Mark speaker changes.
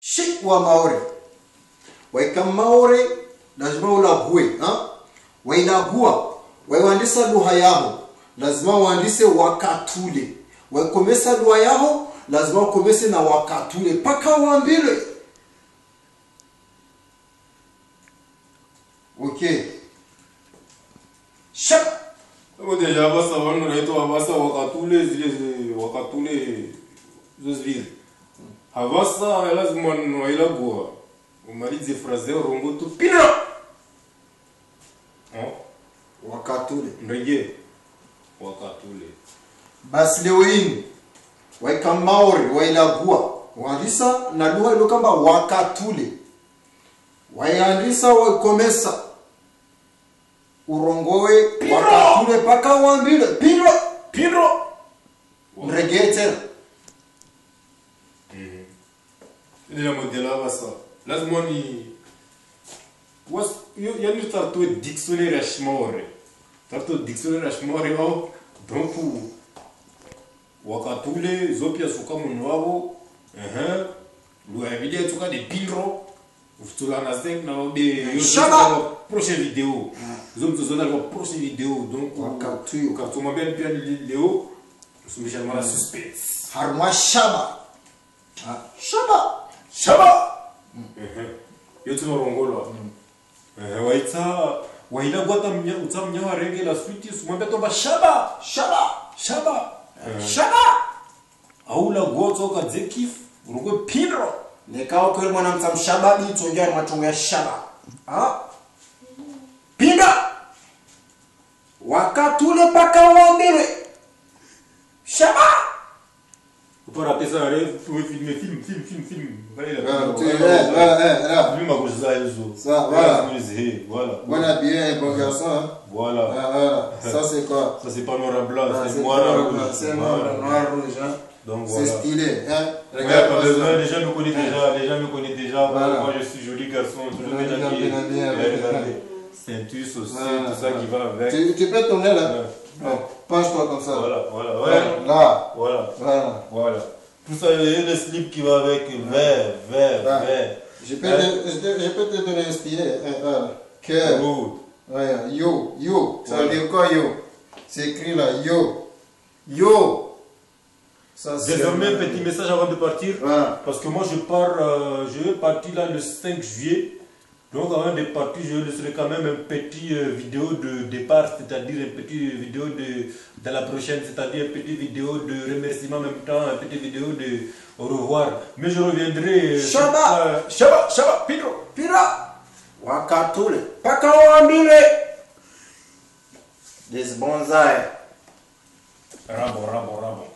Speaker 1: Shik wa maore. Waika maore lazima ulague, ha? Wailagua, waiandisa lugha yao, lazima waandise wakatule. Waikomesa lugha yao, lazima wakomese na wakatule paka waambile. Okay. Shaka.
Speaker 2: Kama deja basa wanu naito abasa wakatule zozviri. Havasa lazima wailagua. Umalize fraze rongo tu pira.
Speaker 1: Wakatule.
Speaker 2: Ndege. Wakatule.
Speaker 1: Basi leo hii waika maore wailagua. Waandisa na lugha ilo kamba wakatule. Waiandisa waikomesa. Urongoe wakatule paka waambile piro regete
Speaker 2: Ndio modela basa lazima ni was yani tarto dictionnaire ashmore au donc wakatule zopia suka munwabo lu video tuka de piro Ufutula na zinc na obe prochaine vidéo. Zoom to zona prochaine vidéo donc
Speaker 1: wakatuyo
Speaker 2: quand on m'appelle bien Léo nous sommes la suspense.
Speaker 1: harma shaba
Speaker 2: Yote morongolo. Waita waila gwata mnya utamnya warenge la suite sumambe tomba shaba. Aula gwoto ka zekif urugwe pindro.
Speaker 1: Nekao kweli mwana mtamshababi tongea matongo ya shaba. Pinda. Wakatule paka waambile. Shaba.
Speaker 2: Pour rappeler ça, vous filmer film. Voilà. Lui m'a gauche ça elzo.
Speaker 1: Ça voilà.
Speaker 2: Voilà.
Speaker 1: Voilà bien bon garçon.
Speaker 2: Voilà.
Speaker 1: Ça c'est quoi?
Speaker 2: Ça c'est pas noir et blanc, c'est noir
Speaker 1: rouge. Donc voilà. C'est stylé, hein.
Speaker 2: Regarde, les gens me connaissent déjà. Voilà. Moi je suis joli garçon, toujours bien habillé. Ceinture, aussi, tout ça qui va avec.
Speaker 1: Tu peux tourner là. Penche-toi comme ça.
Speaker 2: Voilà.
Speaker 1: Là.
Speaker 2: Voilà. Tout ça, il y a le slip qui va avec vert.
Speaker 1: Je peux te donner inspiré. Cœur. Yo. Ça veut dire quoi yo? C'est écrit là, yo.
Speaker 2: Désormais, un petit message avant de partir.
Speaker 1: Voilà.
Speaker 2: Parce que moi, je vais partir là le 5 juillet. Donc avant de partir, je laisserai quand même un petit vidéo de départ, c'est-à-dire une petite vidéo de la prochaine, c'est-à-dire une petite vidéo de remerciement en même temps, une petite vidéo de au revoir. Mais je reviendrai...
Speaker 1: Shaba, Pira, Wakatule, paka waambile. Des bonsai.
Speaker 2: Rabo.